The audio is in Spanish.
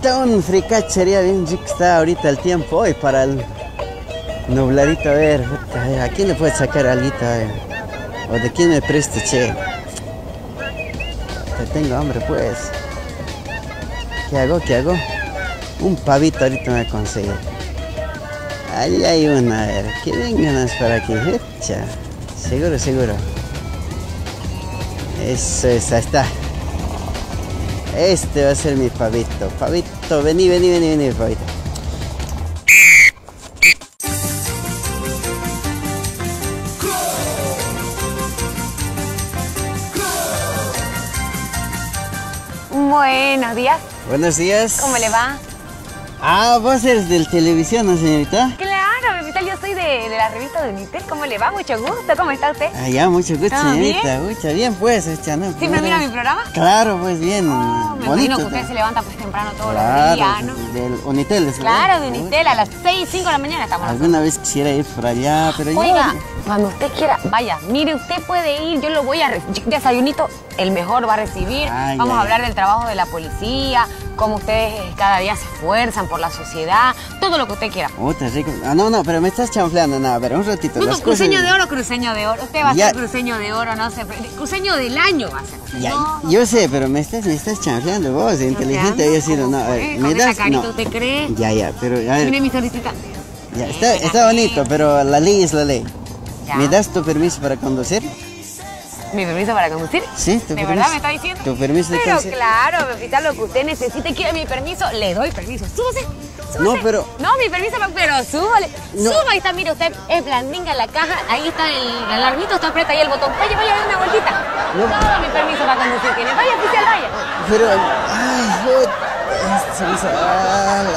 Puta, un fricache sería bien rico. Está ahorita el tiempo hoy para el nubladito. A ver, puta, ¿a quién le puede sacar alguito? ¿O de quién me preste, che? Te tengo hambre, pues. ¿Qué hago? ¿Qué hago? Un pavito ahorita me voy a conseguir. Ahí hay una, a ver, que vengan para aquí. Echa. Seguro, seguro. Eso es, ahí está. Este va a ser mi pavito. Pavito, vení, pavito. Buenos días. Buenos días. ¿Cómo le va? Ah, vos eres del televisión, ¿no, señorita? Claro, Vital, yo soy de la revista de Unitel. ¿Cómo le va? Mucho gusto. ¿Cómo está usted? Ah, ya, mucho gusto, ¿Todo señorita. Mucho bien, pues, echa, ¿no? ¿Siempre mira mi programa? Claro, pues, bien. Me bonito. imagino que usted se levanta pues temprano todos Claro, los días, ¿no? del Unitel. ¿Es Claro, de Unitel, a las 6, 5 de la mañana estamos. Alguna vez quisiera ir por allá, pero ya... Oiga, cuando usted quiera, vaya, mire, usted puede ir, yo lo voy a... Desayunito, el mejor va a recibir. Ay, Vamos ay. a hablar del trabajo de la policía, cómo ustedes cada día se esfuerzan por la sociedad, todo lo que usted quiera. Otra rico. Ah, no, pero me estás chanfleando, nada, pero un ratito. No, las cruceño cosas... de oro, cruceño de oro. Usted va a Ya. ser cruceño de oro, no sé, cruceño del año va a ser. Ya, No, yo sé, pero me estás chanfleando vos, inteligente había sido, no, a ver, ¿Con me esa das, carita no. usted cree? Ya, pero, a ver, Mire mi sonrisita. ya, está bonito, pero la ley es la ley. Ya. ¿Me das tu permiso para conducir? ¿Mi permiso para conducir? Sí, tu ¿De permiso. verdad me está diciendo? Tu permiso de Pero conducir. claro, Pepita, lo que usted necesite, quiere mi permiso, le doy permiso. Súbase. No, pero... No, mi permiso no, pero súbale. No. Suba, ahí está, mire usted, es blandinga la caja, ahí está el alarmito, usted aprieta ahí el botón. Vaya, dale una vueltita. No. Todo mi permiso para conducir tiene. Vaya, oficial, vaya. Pero, ay, se me hizo...